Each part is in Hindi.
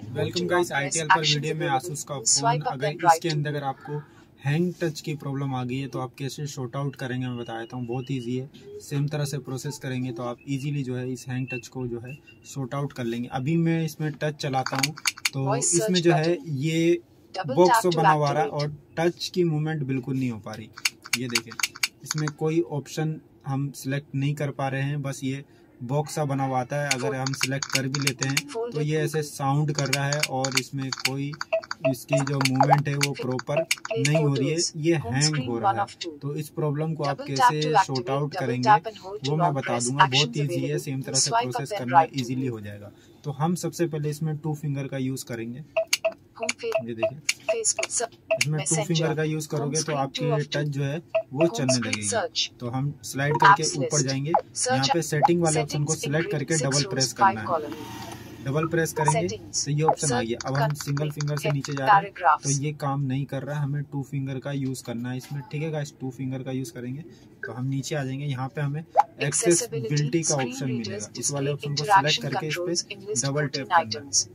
वेलकम गाइस आईटीएल पर वीडियो में आसूस का फोन। अगर इसके अंदर अगर आपको हैंग टच की प्रॉब्लम आ गई है तो आप कैसे शॉर्ट आउट करेंगे मैं बता देता हूँ। बहुत इजी है, सेम तरह से प्रोसेस करेंगे तो आप इजीली जो है इस हैंग टच को जो है शॉर्ट आउट कर लेंगे। अभी मैं इसमें टच चलाता हूँ तो इसमें जो है ये बॉक्स बना हुआ रहा है और टच की मूवमेंट बिल्कुल नहीं हो पा रही। ये देखें, इसमें कोई ऑप्शन हम सिलेक्ट नहीं कर पा रहे हैं, बस ये बॉक्स सा बना हुआ आता है। अगर हम सिलेक्ट कर भी लेते हैं तो ये ऐसे साउंड कर रहा है और इसमें कोई इसकी जो मूवमेंट है वो प्रॉपर नहीं हो रही है, ये हैंग हो रहा है। तो इस प्रॉब्लम को आप कैसे शॉर्ट आउट करेंगे वो मैं बता दूंगा। बहुत इजी है, सेम तरह से प्रोसेस करना इजीली हो जाएगा। तो हम सबसे पहले इसमें 2 फिंगर का यूज करेंगे। ये देखिए, इसमें 2 फिंगर का यूज करोगे तो आपकी टच जो है वो चलने लगेगी। तो हम स्लाइड करके ऊपर जाएंगे, यहाँ पे सेटिंग वाले ऑप्शन को सिलेक्ट करके डबल प्रेस करना है। डबल प्रेस करेंगे तो ये ऑप्शन आ गया। अब हम सिंगल फिंगर से नीचे जा रहे हैं तो ये काम नहीं कर रहा है, हमें 2 फिंगर का यूज करना है इसमें। ठीक है गाइस, 2 फिंगर का यूज करेंगे तो हम नीचे आ जाएंगे। यहाँ पे हमें एक्सेसिबिलिटी का ऑप्शन मिलेगा, इस वाले ऑप्शन को सिलेक्ट करके इस पे डबल टैप करना है।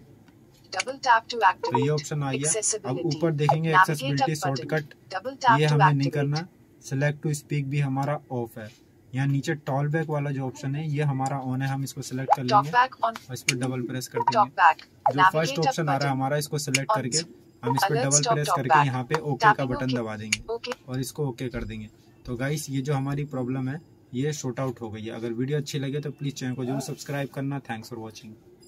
तो ये ऑप्शन आ गया। अब ऊपर देखेंगे एक्सेसिबिलिटी शॉर्टकट, ये हमें नहीं करना। सिलेक्ट टू स्पीक भी हमारा ऑफ है। यहाँ नीचे टॉल बैक वाला जो ऑप्शन है ये हमारा ऑन है, हम इसको सिलेक्ट कर लेंगे और इस पर डबल प्रेस कर देंगे। जो फर्स्ट ऑप्शन आ रहा है हमारा, इसको सिलेक्ट करके हम इस पर डबल प्रेस करके यहाँ पे ओके का बटन दबा देंगे और इसको ओके कर देंगे। तो गाइस ये जो हमारी प्रॉब्लम है ये शॉर्ट आउट हो गई है। अगर वीडियो अच्छी लगे तो प्लीज चैनल को जरूर सब्सक्राइब करना। Thanks for watching.